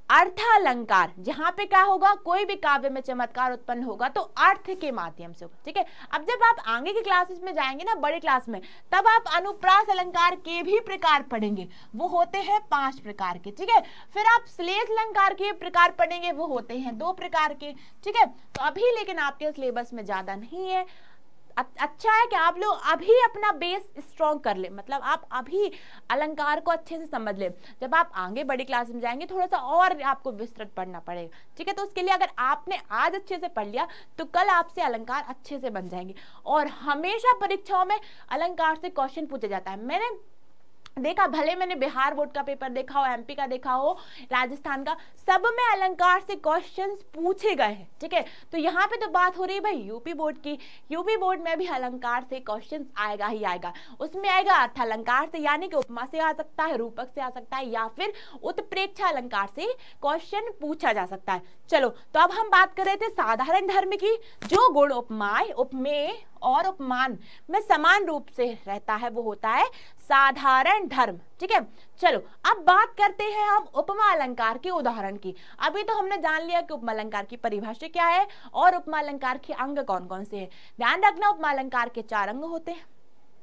अर्थ अलंकार, जहां पे क्या होगा, कोई भी काव्य में चमत्कार उत्पन्न होगा तो अर्थ के माध्यम से होगा, ठीक है। अब जब आप आगे की क्लासेस में जाएंगे ना, बड़े क्लास में, तब आप अनुप्रास अलंकार के भी प्रकार पढ़ेंगे, वो होते हैं पांच प्रकार के, ठीक है। फिर आप श्लेष अलंकार के प्रकार पढ़ेंगे, वो होते हैं दो प्रकार के, ठीक है। तो अभी लेकिन आपके सिलेबस में ज्यादा नहीं है। अच्छा है कि आप लोग अभी अपना बेस स्ट्रॉन्ग कर ले, मतलब आप अभी अलंकार को अच्छे से समझ ले। जब आप आगे बड़ी क्लास में जाएंगे थोड़ा सा और आपको विस्तृत पढ़ना पड़ेगा, ठीक है। तो उसके लिए अगर आपने आज अच्छे से पढ़ लिया तो कल आपसे अलंकार अच्छे से बन जाएंगे। और हमेशा परीक्षाओं में अलंकार से क्वेश्चन पूछा जाता है। मैंने देखा, भले मैंने बिहार बोर्ड का पेपर देखा हो, एमपी का देखा हो, राजस्थान का, सब में अलंकार से क्वेश्चंस पूछे गए हैं, ठीक है। तो यहाँ पे तो बात हो रही है भाई यूपी बोर्ड की। यूपी बोर्ड में भी अलंकार से क्वेश्चंस आएगा ही आएगा। उसमें आएगा अर्थ अलंकार से, यानी कि उपमा से आ सकता है, रूपक से आ सकता है, या फिर उत्प्रेक्षा अलंकार से क्वेश्चन पूछा जा सकता है। चलो, तो अब हम बात कर रहे थे साधारण धर्म की। जो गुण उपमाय, उपमेय और उपमान में समान रूप से रहता है वो होता है साधारण धर्म, ठीक है। चलो, अब बात करते हैं हम उपमा अलंकार के उदाहरण की। अभी तो हमने जान लिया कि उपमा अलंकार की परिभाषा क्या है और उपमा अलंकार के अंग कौन कौन से हैं। ध्यान रखना, उपमा अलंकार के चार अंग होते हैं: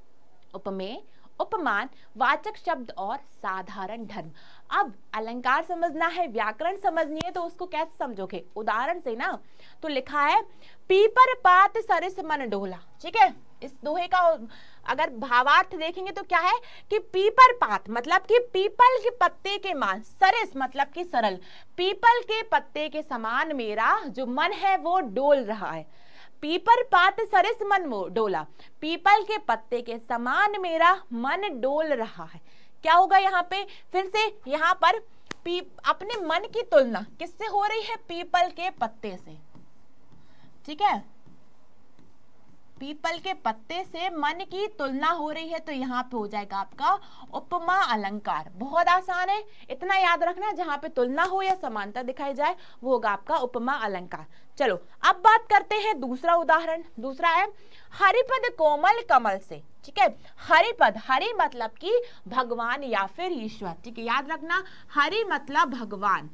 उपमेय, उपमान, वाचक शब्द और साधारण धर्म। अब अलंकार समझना है, व्याकरण समझनी है, तो उसको कैसे समझोगे? उदाहरण से ना। तो लिखा है पीपर पात सरिस मन डोला, ठीक है। इस दोहे का अगर भावार्थ देखेंगे तो क्या है कि पीपर पात मतलब कि पीपल के पत्ते के मान, सरिस मतलब कि सरल, पीपल के पत्ते के समान मेरा जो मन है वो डोल रहा है। पीपर पात सरिस मन वो डोला, पीपल के पत्ते के समान मेरा मन डोल रहा है। क्या होगा यहाँ पे? फिर से यहाँ पर पी अपने मन की तुलना किससे हो रही है? पीपल के पत्ते से, ठीक है। पीपल के पत्ते से मन की तुलना हो रही है, तो यहाँ पे हो जाएगा आपका उपमा अलंकार। बहुत आसान है, इतना याद रखना, जहां पे तुलना हो या समानता दिखाई जाए वो होगा आपका उपमा अलंकार। चलो, अब बात करते हैं दूसरा उदाहरण। दूसरा है हरिपद कोमल कमल से, ठीक है। हरिपद, हरि मतलब कि भगवान या फिर ईश्वर, ठीक है। याद रखना, हरि मतलब भगवान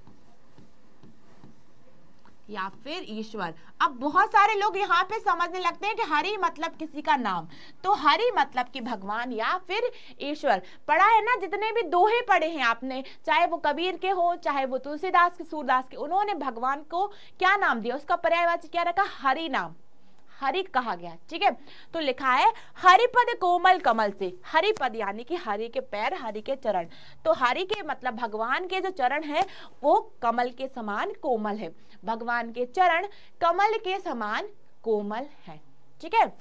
या फिर ईश्वर। अब बहुत सारे लोग यहाँ पे समझने लगते हैं कि हरि मतलब किसी का नाम, तो हरि मतलब कि भगवान या फिर ईश्वर। पढ़ा है ना, जितने भी दोहे पढ़े हैं आपने, चाहे वो कबीर के हो, चाहे वो तुलसीदास के, सूरदास के, उन्होंने भगवान को क्या नाम दिया? उसका पर्यायवाची क्या रखा? हरि नाम, हरि कहा गया, ठीक है। तो लिखा है हरिपद कोमल कमल से। हरिपद यानी कि हरि के पैर, हरि के चरण। तो हरि के मतलब भगवान के जो चरण है वो कमल के समान कोमल है। भगवान के चरण कमल के समान कोमल है, ठीक है।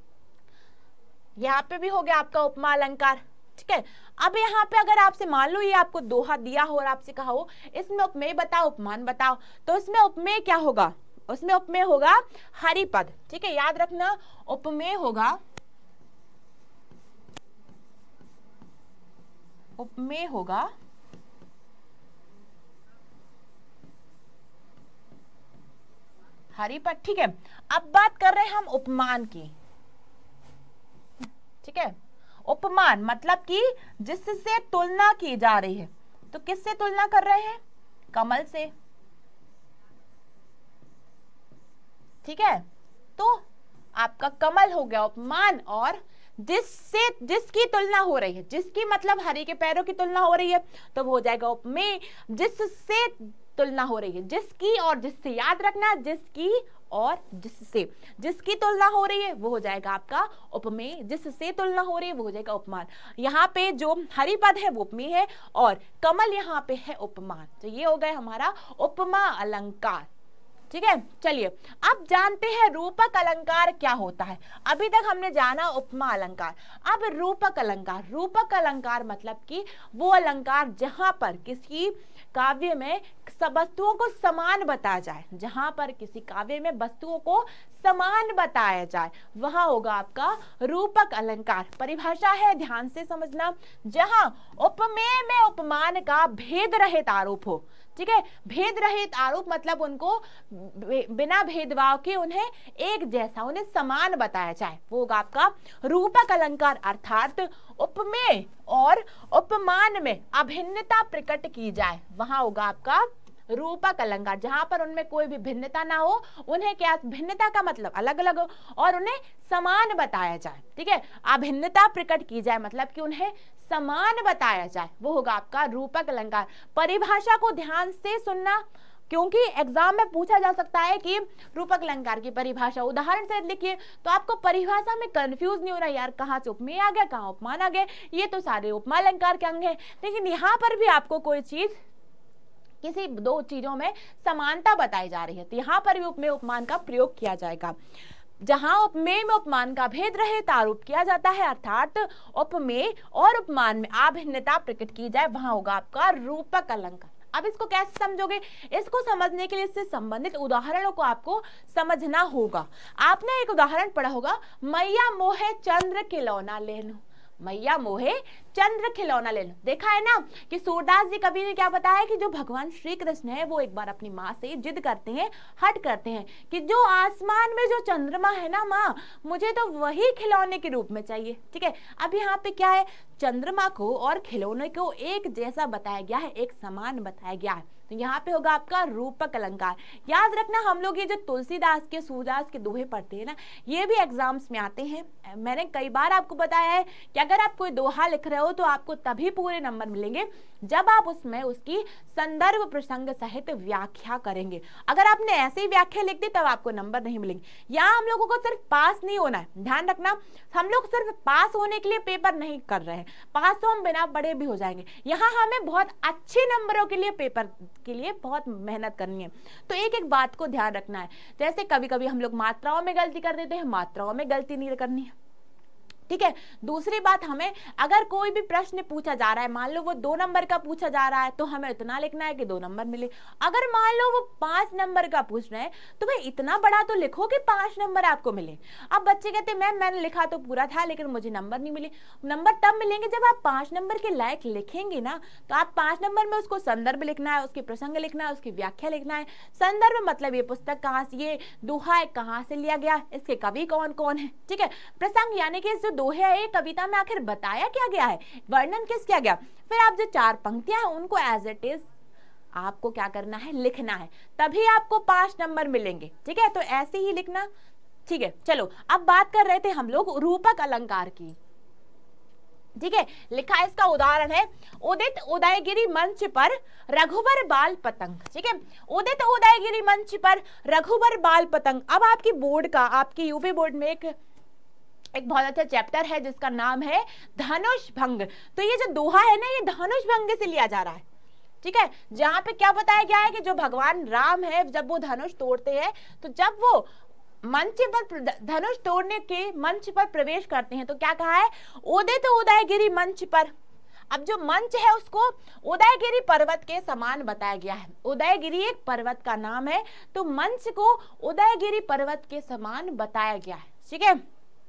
यहाँ पे भी हो गया आपका उपमा अलंकार, ठीक है। अब यहाँ पे अगर आपसे मान लो ये आपको दोहा दिया हो और आपसे कहा हो इसमें उपमेय बताओ, उपमान बताओ, तो इसमें उपमेय क्या होगा? उसमें उपमेय होगा हरिपद, ठीक है। याद रखना, उपमेय होगा, उपमेय होगा हरिपद, ठीक है। अब बात कर रहे हैं हम उपमान की, ठीक है। उपमान मतलब कि जिससे तुलना की जा रही है, तो किससे तुलना कर रहे हैं? कमल से, ठीक है। तो आपका कमल हो गया उपमान, और जिससे जिसकी तुलना हो रही है, जिसकी मतलब हरि के पैरों की तुलना हो रही है, तो वो हो जाएगा उपमेय। जिससे तुलना हो रही है, जिसकी और जिससे, याद रखना, जिसकी और जिससे, जिसकी तुलना हो रही है वो हो जाएगा आपका उपमेय, जिससे तुलना हो रही है वो हो जाएगा उपमान। यहाँ पे जो हरिपद है वो उपमेय है और कमल यहाँ पे है उपमान। तो ये हो गए हमारा उपमा अलंकार, ठीक है। चलिए, अब जानते हैं रूपक अलंकार क्या होता है। अभी तक हमने जाना उपमा अलंकार, अब रूपक अलंकार। रूपक अलंकार मतलब कि वो अलंकार जहां पर किसी काव्य में सब वस्तुओं को समान बताया जाए, जहां पर किसी काव्य में वस्तुओं को समान बताया जाए, वहां होगा आपका रूपक अलंकार। परिभाषा है, ध्यान से समझना, जहां उपमेय में उपमान का भेद रहित आरोप हो। ठीक है, भेद रहित आरोप मतलब उनको बिना भेदभाव के उन्हें एक जैसा, उन्हें समान बताया जाए, वो होगा आपका रूपक अलंकार। अर्थात उपमेय और उपमान में अभिन्नता प्रकट की जाए, वहां होगा आपका रूपक अलंकार। जहां पर उनमें कोई भी भिन्नता ना हो, उन्हें क्या, भिन्नता का मतलब अलग अलग हो, और उन्हें समान बताया जाए। ठीक है, अभिन्नता प्रकट की जाए मतलब कि उन्हें समान बताया जाए, वो होगा आपका रूपक अलंकार। परिभाषा को ध्यान से सुनना, क्योंकि एग्जाम में पूछा जा सकता है कि रूपक अलंकार की परिभाषा उदाहरण से लिखिए, तो आपको परिभाषा में कंफ्यूज नहीं होना, यार कहाँ से उपमेय आ गया, कहाँ उपमान आ गया, ये तो सारे उपमा अलंकार के अंग हैं। लेकिन यहाँ पर भी आपको कोई चीज, किसी दो चीजों में समानता बताई जा रही है, तो यहाँ पर भी उपमेय उपमान का प्रयोग किया जाएगा। जहां उपमेय में उपमान का भेद रहित आरोप किया जाता है, अर्थात उपमेय और उपमान में अभिन्नता प्रकट की जाए, वहां होगा आपका रूपक अलंकार। अब इसको कैसे समझोगे, इसको समझने के लिए इससे संबंधित उदाहरणों को आपको समझना होगा। आपने एक उदाहरण पढ़ा होगा, मैया मोहे चंद्र खिलौना ले लो, मैया मोहे चंद्र खिलौना ले लो। देखा है ना कि सूरदास जी कवि ने क्या बताया कि जो भगवान श्री कृष्ण है वो एक बार अपनी माँ से जिद करते हैं, हट करते हैं कि जो आसमान में जो चंद्रमा है ना माँ, मुझे तो वही खिलौने के रूप में चाहिए। ठीक है, अब यहाँ पे क्या है, चंद्रमा को और खिलौने को एक जैसा बताया गया है, एक समान बताया गया है, तो यहाँ पे होगा आपका रूपक अलंकार। याद रखना, हम लोग ये जो तुलसीदास के, सूरदास के दोहे पढ़ते हैं ना, ये भी एग्जाम्स में आते हैं। मैंने कई बार आपको बताया है कि अगर आप कोई दोहा लिख रहे हो तो आपको तभी पूरे नंबर मिलेंगे जब आप उसमें उसकी संदर्भ प्रसंग सहित व्याख्या करेंगे। अगर आपने ऐसे ही व्याख्या लिख दी तब आपको नंबर नहीं मिलेंगे। यहाँ हम लोगों को सिर्फ पास नहीं होना है, ध्यान रखना, हम लोग सिर्फ पास होने के लिए पेपर नहीं कर रहे हैं, पास तो हम बिना पढ़े भी हो जाएंगे। यहाँ हमें बहुत अच्छे नंबरों के लिए, पेपर के लिए बहुत मेहनत करनी है। तो एक एक बात को ध्यान रखना है, जैसे कभी कभी हम लोग मात्राओं में गलती कर देते हैं, मात्राओं में गलती नहीं करनी है। ठीक है, दूसरी बात, हमें अगर कोई भी प्रश्न पूछा जा रहा है, मान लो वो दो नंबर का पूछा जा रहा है, तो हमें इतना लिखना है कि दो नंबर मिले। अगर मान लो वो पांच नंबर का पूछ रहे हैं, तो भाई इतना बड़ा तो लिखो कि पांच नंबर आपको मिले। अब बच्चे कहते हैं मैम मैंने लिखा तो पूरा था लेकिन मुझे नंबर नहीं मिले। नंबर तब मिलेंगे जब आप पांच नंबर के लायक लिखेंगे ना। तो आप पांच नंबर में उसको संदर्भ लिखना है, उसके प्रसंग लिखना है, उसकी व्याख्या लिखना है। संदर्भ मतलब ये पुस्तक कहाँ से, ये दोहा कहाँ से लिया गया, इसके कवि कौन कौन है। ठीक है, प्रसंग यानी कि जो दोहे है कविता में आखिर बताया क्या गया है, वर्णन किस किया गया। फिर आप जो चार पंक्तियां हैं उनको एज इट इज आपको क्या करना है, लिखना है, तभी आपको पांच नंबर मिलेंगे। ठीक है, तो ऐसे ही लिखना। ठीक है, चलो अब बात कर रहे थे हम लोग रूपक अलंकार की। ठीक है, लिखा इसका उदाहरण है, उदित उदयगिरी मंच पर रघुबर बाल पतंग। ठीक है, उदित उदयगिरी मंच पर रघुबर बाल पतंग। अब आपकी बोर्ड का, आपकी यूपी बोर्ड में एक एक बहुत अच्छा चैप्टर है जिसका नाम है धनुष भंग। तो ये जो दोहा है ना, ये धनुष भंग से लिया जा रहा है। ठीक है, जहां पे क्या बताया गया है कि जो भगवान राम है जब वो धनुष तोड़ते हैं, तो जब वो मंच पर, धनुष तोड़ने के मंच पर प्रवेश करते हैं, तो क्या कहा है, उदित उदयगिरी मंच पर। अब जो मंच है उसको उदयगिरी पर्वत के समान बताया गया है। उदयगिरी एक पर्वत का नाम है, तो मंच को उदयगिरी पर्वत के समान बताया गया है। ठीक है,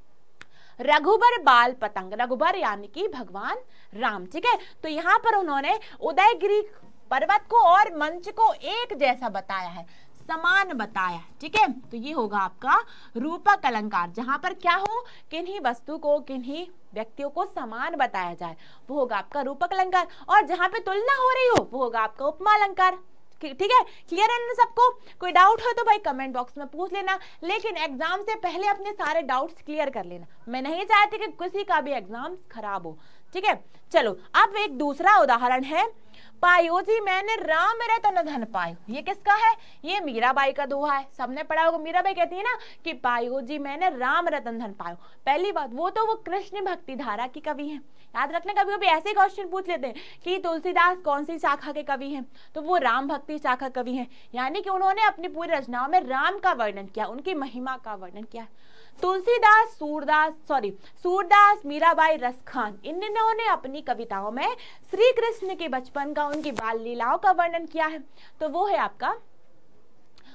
रघुबर बाल पतंग, रघुबर यानी कि भगवान राम। ठीक है, तो यहाँ पर उन्होंने उदयगिरी पर्वत को और मंच को एक जैसा बताया है, समान बताया। ठीक है, तो ये होगा आपका रूपक अलंकार, जहां पर क्या हो, किन्हीं वस्तु को, किन्हीं व्यक्तियों को समान बताया जाए, वो होगा आपका रूपक अलंकार। और जहां पे तुलना हो रही हो वो होगा आपका उपमा अलंकार। ठीक है, क्लियर है ना सबको? कोई डाउट हो तो भाई कमेंट बॉक्स में पूछ लेना, लेकिन एग्जाम से पहले अपने सारे डाउट्स क्लियर कर लेना। मैं नहीं चाहती कि किसी का भी एग्जाम खराब हो। ठीक है, चलो अब एक दूसरा उदाहरण है, पायो जी मैंने राम रतन धन पायो। ये किसका है, ये मीराबाई का दोहा है, सबने पढ़ा होगा। मीराबाई कहती है ना कि पायो जी मैंने राम रतन धन पायो। पहली बात, वो तो वो कृष्ण भक्ति धारा की कवि हैं। याद रखना, कभी कभी ऐसे क्वेश्चन पूछ लेते हैं कि तुलसीदास कौन सी शाखा के कवि हैं, तो वो राम भक्ति शाखा कवि हैं, यानी कि उन्होंने अपनी पूरी रचनाओं में राम का वर्णन किया, उनकी महिमा का वर्णन किया। तुलसीदास, सूरदास सॉरी सूरदास, मीराबाई, रसखान, इन्होंने अपनी कविताओं में श्री कृष्ण के बचपन का, उनकी बाल लीलाओं का वर्णन किया है। तो वो है आपका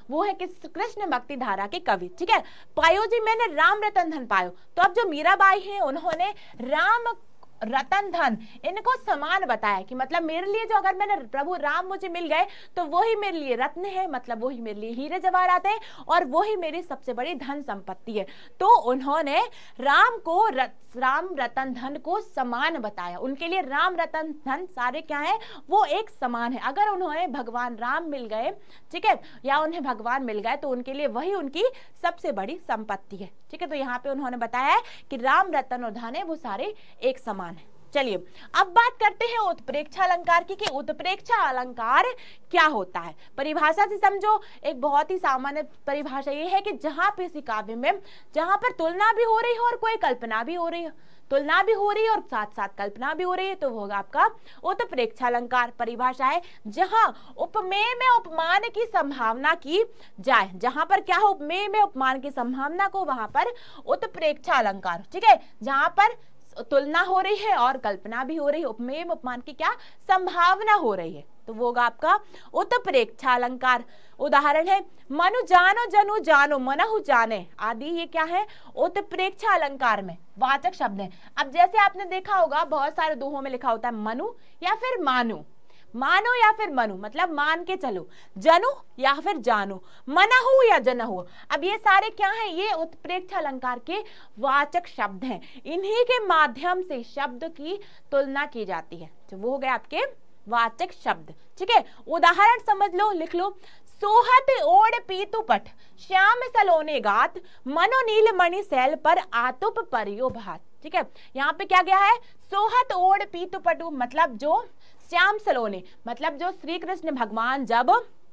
वो है किस कृष्ण भक्ति धारा के कवि, ठीक है। पायो जी मैंने राम रतन धन पायो, तो अब जो मीराबाई है उन्होंने राम रतन धन इनको समान बताया कि मतलब मेरे लिए जो अगर मैंने प्रभु राम मुझे मिल गए तो वही मेरे लिए रत्न है, मतलब वही मेरे लिए हीरे जवाहरात है और वही मेरी सबसे बड़ी धन संपत्ति है। तो उन्होंने राम को रत, राम रतन धन को समान बताया, उनके लिए राम रतन धन सारे क्या है, वो एक समान है। अगर उन्होंने भगवान राम मिल गए, ठीक है, या उन्हें भगवान मिल गए तो उनके लिए वही उनकी सबसे बड़ी संपत्ति है, ठीक है। तो यहाँ पे उन्होंने बताया है कि राम रतन और धन है वो सारे एक समान है। चलिए अब बात करते हैं उत्प्रेक्षा अलंकार की कि उत्प्रेक्षा अलंकार क्या होता है। परिभाषा से समझो, एक बहुत ही सामान्य परिभाषा ये है कि जहां पे किसी काव्य में जहां पर तुलना भी हो रही है और कोई कल्पना भी हो रही है, तुलना भी हो रही है और साथ साथ कल्पना भी हो रही है, तो वो होगा आपका उत्प्रेक्षा अलंकार। परिभाषा है जहां उपमेय में उपमान की संभावना की जाए, जहां पर क्या हो, उपमेय में उपमान की संभावना को, वहां पर उत्प्रेक्षा अलंकार, ठीक है। जहां पर तुलना हो रही है और कल्पना भी हो रही है, उपमेय उपमान की क्या संभावना हो रही है, तो वो होगा आपका उत्प्रेक्षा अलंकार। उदाहरण है मनु जानो जनु जानो मनहु जाने आदि, ये क्या है, उत्प्रेक्षा अलंकार में वाचक शब्द है। अब जैसे आपने देखा होगा बहुत सारे दोहों में लिखा होता है मनु या फिर मानु, मानो या फिर मनु मतलब मान के चलो, जनु या फिर जानो, मनहु या जनहु। अब ये सारे क्या हैं, ये उत्प्रेक्षा अलंकार के वाचक शब्द हैं, इन्हीं के माध्यम से शब्द की तुलना की जाती है, तो वो हो गए आपके वाचक शब्द, ठीक है। उदाहरण समझ लो, लिख लो, सोहत ओढ़ पीतु पट श्याम सलोने गात मनो नील मणि सैल पर आतुप परियो भात, ठीक है। यहाँ पे क्या गया है, सोहत ओढ़ पीतु पटु मतलब जो श्याम सलोने मतलब जो श्री कृष्ण भगवान जब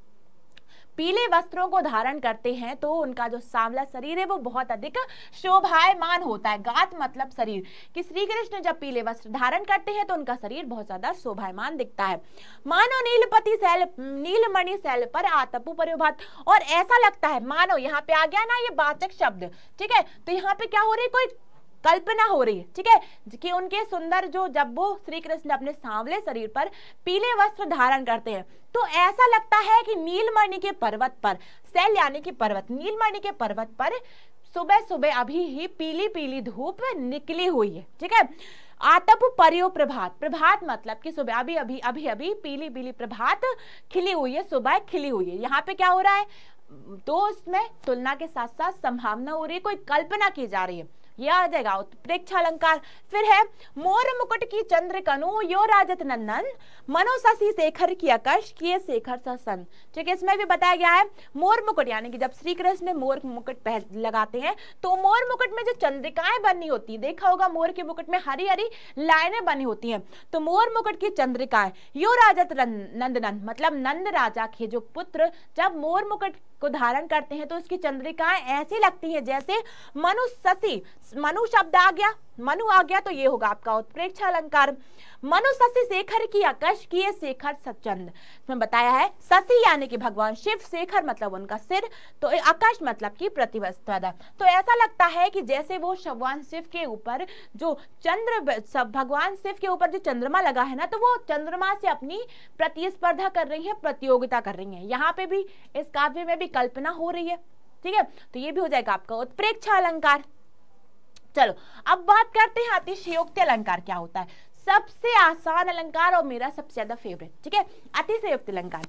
पीले वस्त्रों को धारण करते हैं तो उनका जो सांवला शरीर है वो बहुत अधिक शोभायमान होता है। गात मतलब शरीर, कि श्री कृष्ण जब पीले वस्त्र धारण करते हैं तो उनका शरीर बहुत ज्यादा शोभायमान दिखता है। मानो नीलपति शैल नीलमणि शैल पर आतपु परिभात, और ऐसा लगता है, मानो यहाँ पे आ गया ना ये वाचक शब्द, ठीक है। तो यहाँ पे क्या हो रही है, कोई कल्पना हो रही है, ठीक है, कि उनके सुंदर जो जब वो श्री कृष्ण अपने सांवले शरीर पर पीले वस्त्र धारण करते हैं तो ऐसा लगता है कि नीलमणि के पर्वत पर, शैल यानी कि पर्वत, नीलमणि के पर्वत पर सुबह सुबह अभी ही पीली पीली धूप निकली हुई है, ठीक है। आतप परियो प्रभात, प्रभात मतलब कि सुबह अभी अभी अभी अभी पीली पीली प्रभात खिली हुई है, सुबह खिली हुई है। यहाँ पे क्या हो रहा है, तो उसमें तुलना के साथ साथ संभावना हो रही है, कोई कल्पना की जा रही है, यह आ जाएगा उत्प्रेक्षा अलंकार। फिर है मोर मुकुट की चंद्र कनु यो राजत नंदन मनो शशि शेखर की आकाश किए शेखर ससन, ठीक है। इसमें भी बताया गया है मोर मुकुट यानी कि जब श्री कृष्ण मोर मुकुट पहन लगाते हैं तो मोर मुकुट में जो चंद्रिकाएं बनी होती है, देखा होगा मोर के मुकुट में हरी हरी लाइनें बनी होती हैं, तो मोर मुकुट की चंद्रिकाएं यो राजत नंदनन मतलब नंद राजा के जो पुत्र जब मोर मुकुट को धारण करते हैं तो उसकी चंद्रिकाएं ऐसी लगती हैं जैसे मनु शशि, मनु शब्द आ गया, मनु आ गया तो ये होगा आपका उत्प्रेक्षा अलंकार। मनु शशि शेखर की आकाश किए शेखर सचंद, इसमें बताया है शशि यानी कि भगवान शिव, शेखर मतलब उनका सिर, तो आकाश मतलब की प्रतिवस्त्रदा, तो ऐसा लगता है कि जैसे वो भगवान शिव के ऊपर जो चंद्र भगवान शिव के ऊपर जो चंद्रमा लगा है ना, तो वो चंद्रमा से अपनी प्रतिस्पर्धा कर रही है, प्रतियोगिता कर रही है। यहाँ पे भी इस काव्य में भी कल्पना हो रही है, ठीक है, तो ये भी हो जाएगा आपका उत्प्रेक्षा अलंकार। चलो अब बात करते हैं अतिशयोक्ति अलंकार क्या होता है। सबसे आसान अलंकार और मेरा सबसे ज्यादा फेवरेट, ठीक है, अतिशयोक्ति अलंकार,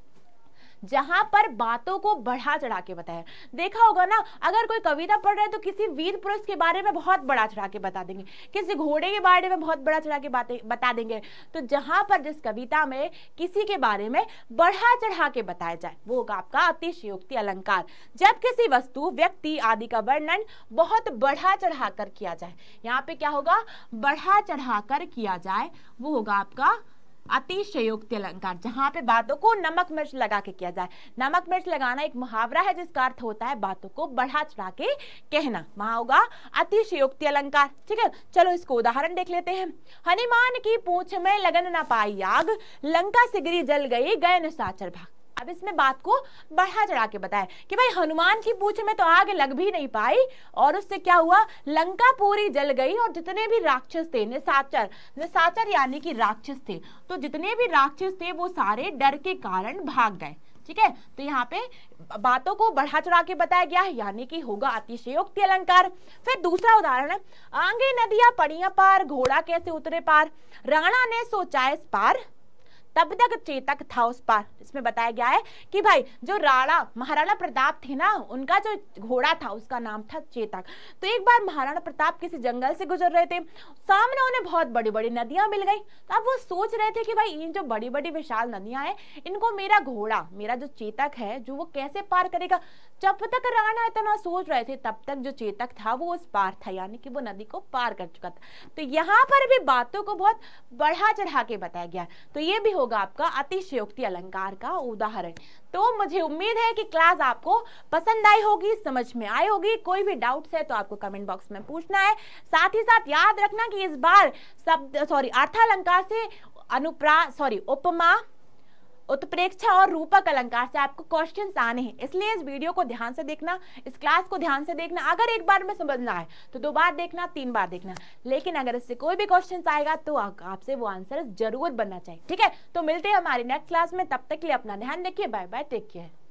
जहां पर बातों को बढ़ा चढ़ा के बताया। देखा होगा ना, अगर कोई कविता पढ़ रहा है तो किसी वीर पुरुष के बारे में बहुत बड़ा चढ़ा के बता देंगे, किसी घोड़े के बारे में बहुत बड़ा चढ़ा के बातें बता देंगे। तो जहां पर जिस कविता में किसी के बारे में बढ़ा चढ़ा के बताया जाए वो होगा आपका अतिशयोक्ति अलंकार। जब किसी वस्तु, व्यक्ति आदि का वर्णन बहुत बढ़ा चढ़ा कर किया जाए, यहाँ पे क्या होगा, बढ़ा चढ़ा कर किया जाए, वो होगा आपका अतिशयोक्ति अलंकार। जहां पे बातों को नमक मिर्च लगा के किया जाए, नमक मिर्च लगाना एक मुहावरा है जिसका अर्थ होता है बातों को बढ़ा चढ़ा के कहना, वहां होगा अतिशयोक्ति अलंकार, ठीक है। चलो इसको उदाहरण देख लेते हैं। हनुमान की पूंछ में लगन न पाई आग, लंका सिगरी जल गई गए निशाचर भाग। अब इसमें बात को बढ़ा चढ़ा के बताया कि भाई हनुमान की पूंछ में तो आग लग भी नहीं पाई और उससे क्या हुआ, लंका पूरी जल गई और जितने भी राक्षस थे, निशाचर, निशाचर यानी कि राक्षस थे, तो जितने भी राक्षस थे वो सारे डर के कारण भाग गए, ठीक है, तो यहाँ पे बातों को बढ़ा चढ़ा के बताया गया है, यानी कि होगा अतिशयोक्ति अलंकार। फिर दूसरा उदाहरण है, आगे नदियां पड़ियां पार, घोड़ा कैसे उतरे पार, राणा ने सोचा इस पार, तब तक चेतक था उस पार। इसमें बताया गया है कि भाई जो राणा महाराणा प्रताप थे ना, उनका जो घोड़ा था उसका नाम था चेतक। तो एक बार महाराणा प्रताप किसी जंगल से गुजर रहे थे, सामने उन्हें बहुत बड़ी बड़ी नदियां मिल गई। तो अब वो सोच रहे थे कि भाई इन जो बड़ी बड़ी विशाल नदियां हैं, इनको मेरा घोड़ा, मेरा जो चेतक है, जो वो कैसे पार करेगा। जब तक राणा इतना सोच रहे थे, तब तक जो चेतक था वो उस पार था, यानी कि वो नदी को पार कर चुका था। तो यहाँ पर भी बातों को बहुत बढ़ा चढ़ा के बताया गया। तो ये भी होगा आपका अतिशयोक्ति अलंकार का उदाहरण। तो मुझे उम्मीद है कि क्लास आपको पसंद आई होगी, समझ में आई होगी। कोई भी डाउट्स है तो आपको कमेंट बॉक्स में पूछना है। साथ ही साथ याद रखना कि इस बार शब्द सॉरी अर्थालंकार से अनुप्रा सॉरी उपमा, उत्प्रेक्षा और रूपक अलंकार से आपको क्वेश्चंस आने हैं, इसलिए इस वीडियो को ध्यान से देखना, इस क्लास को ध्यान से देखना। अगर एक बार में समझ ना आए तो दो बार देखना, तीन बार देखना, लेकिन अगर इससे कोई भी क्वेश्चंस आएगा तो आपसे वो आंसर जरूर बनना चाहिए। ठीक है, तो मिलते हैं हमारी नेक्स्ट क्लास में, तब तक के लिए अपना ध्यान रखिए। Bye bye, take care.